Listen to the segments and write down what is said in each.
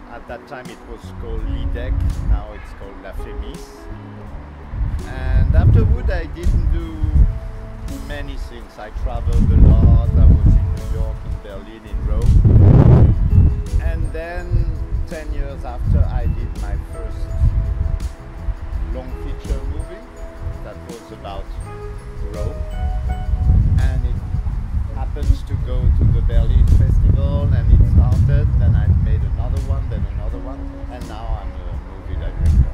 At that time it was called Lidec, now it's called La Fémis. And afterward I didn't do many things. I traveled a lot, I was in New York, in Berlin, in Rome. And then 10 years after I did my first long feature movie that was about Rome. And it happens to go to the Berlin Festival and it started, then I made another one, then another one, and now I'm a movie director.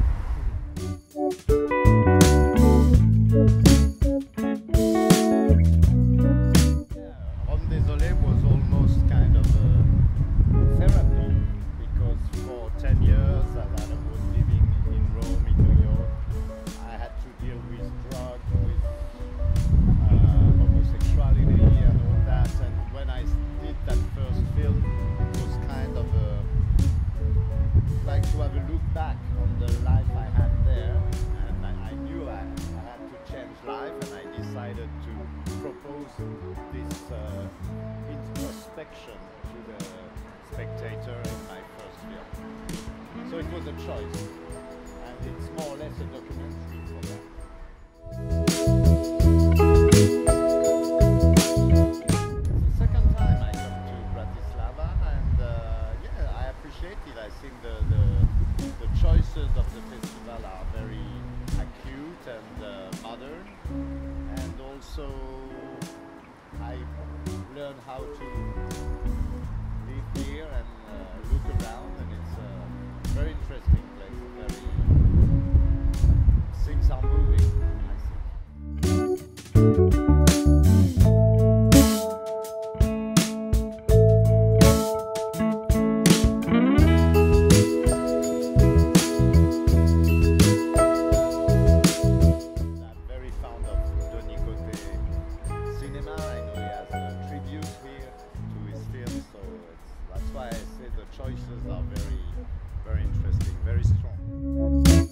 Rome Désolé was almost kind of a therapy because for 10 years that I was living in Rome, in New York, I had to deal with drugs, with homosexuality and all that, and when I did that first film, it was kind of like to have a look back on the life I had there, and I knew I had to change life, and I decided to propose this introspection to the spectator in my first film. So it was a choice, and it's more or less a documentary for that. It's the second time I come to Bratislava, and yeah, I appreciate it. I think the choices of the festival are very acute and modern, and also I learn how to live here and look around, and it's a very interesting place. Very things are moving, I think. That's why I say the choices are very, very interesting, very strong.